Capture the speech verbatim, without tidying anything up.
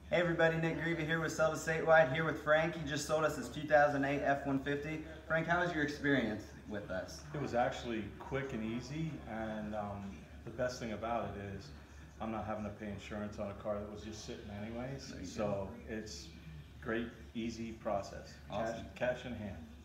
Hey everybody, Nick Greve here with Sell to Statewide, here with Frank. He just sold us his two thousand eight F one fifty. Frank, how was your experience with us? It was actually quick and easy, and um, the best thing about it is I'm not having to pay insurance on a car that was just sitting anyways. So it's great, easy process. Awesome. Cash, cash in hand.